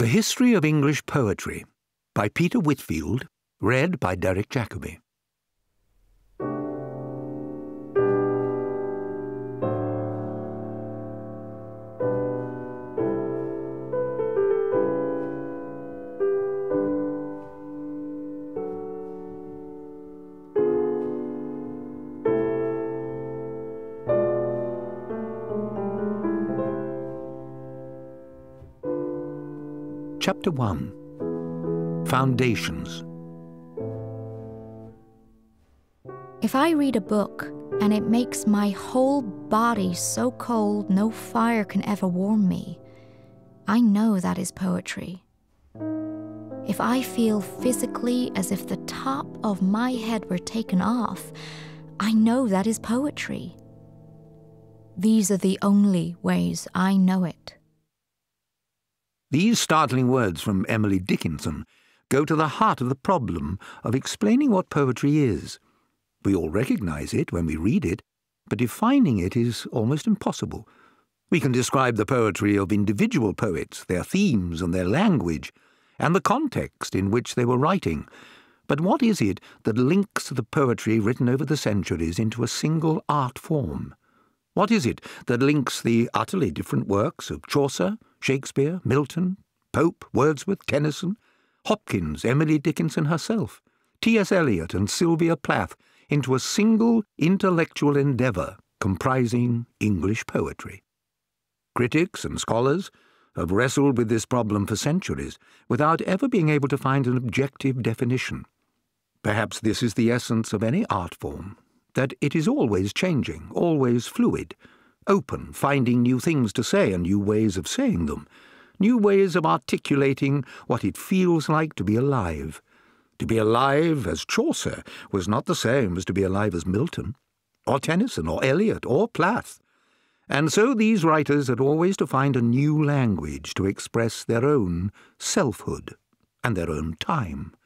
The History of English Poetry by Peter Whitfield, read by Derek Jacobi. Chapter 1. Foundations. If I read a book and it makes my whole body so cold no fire can ever warm me, I know that is poetry. If I feel physically as if the top of my head were taken off, I know that is poetry. These are the only ways I know it. These startling words from Emily Dickinson go to the heart of the problem of explaining what poetry is. We all recognize it when we read it, but defining it is almost impossible. We can describe the poetry of individual poets, their themes and their language, and the context in which they were writing. But what is it that links the poetry written over the centuries into a single art form? What is it that links the utterly different works of Chaucer, Shakespeare, Milton, Pope, Wordsworth, Tennyson, Hopkins, Emily Dickinson herself, T.S. Eliot and Sylvia Plath into a single intellectual endeavour comprising English poetry? Critics and scholars have wrestled with this problem for centuries without ever being able to find an objective definition. Perhaps this is the essence of any art form, that it is always changing, always fluid, open, finding new things to say and new ways of saying them, new ways of articulating what it feels like to be alive. To be alive as Chaucer was not the same as to be alive as Milton, or Tennyson, or Eliot, or Plath. And so these writers had always to find a new language to express their own selfhood and their own time.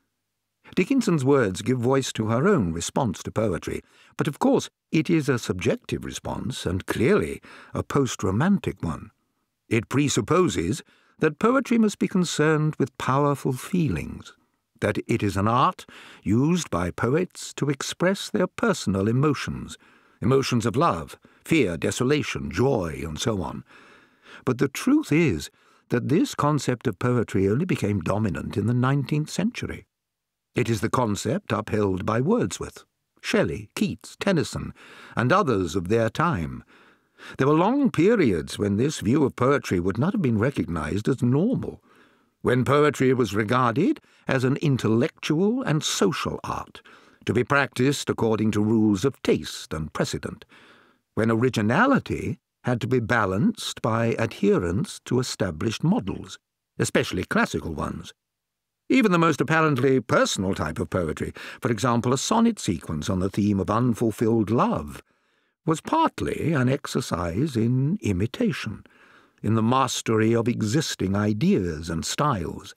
Dickinson's words give voice to her own response to poetry, but of course it is a subjective response, and clearly a post-romantic one. It presupposes that poetry must be concerned with powerful feelings, that it is an art used by poets to express their personal emotions, emotions of love, fear, desolation, joy, and so on. But the truth is that this concept of poetry only became dominant in the 19th century. It is the concept upheld by Wordsworth, Shelley, Keats, Tennyson, and others of their time. There were long periods when this view of poetry would not have been recognized as normal, when poetry was regarded as an intellectual and social art, to be practiced according to rules of taste and precedent, when originality had to be balanced by adherence to established models, especially classical ones. Even the most apparently personal type of poetry, for example a sonnet sequence on the theme of unfulfilled love, was partly an exercise in imitation, in the mastery of existing ideas and styles.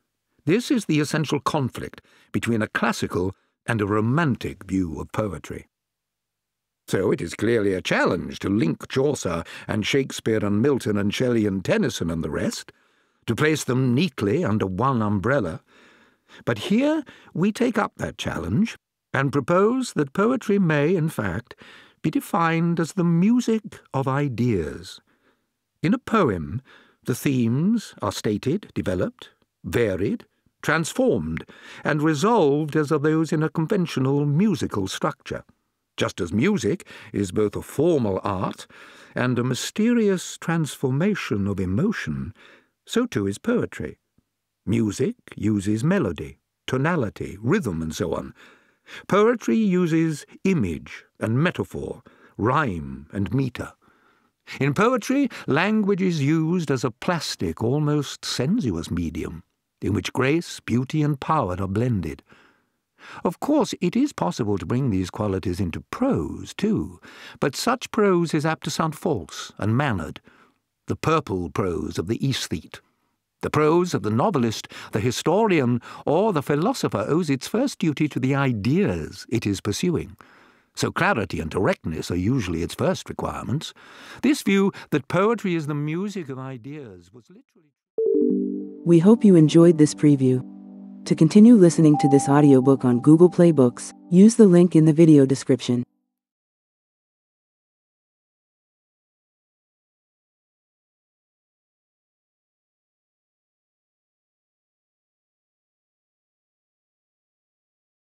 This is the essential conflict between a classical and a romantic view of poetry. So it is clearly a challenge to link Chaucer and Shakespeare and Milton and Shelley and Tennyson and the rest, to place them neatly under one umbrella. But here we take up that challenge and propose that poetry may, in fact, be defined as the music of ideas. In a poem, the themes are stated, developed, varied, transformed, and resolved as are those in a conventional musical structure. Just as music is both a formal art and a mysterious transformation of emotion, so too is poetry. Music uses melody, tonality, rhythm, and so on. Poetry uses image and metaphor, rhyme and metre. In poetry, language is used as a plastic, almost sensuous medium, in which grace, beauty, and power are blended. Of course, it is possible to bring these qualities into prose, too, but such prose is apt to sound false and mannered. The purple prose of the aesthete. The prose of the novelist, the historian, or the philosopher owes its first duty to the ideas it is pursuing. So clarity and directness are usually its first requirements. This view that poetry is the music of ideas was literally... We hope you enjoyed this preview. To continue listening to this audiobook on Google Play Books, use the link in the video description.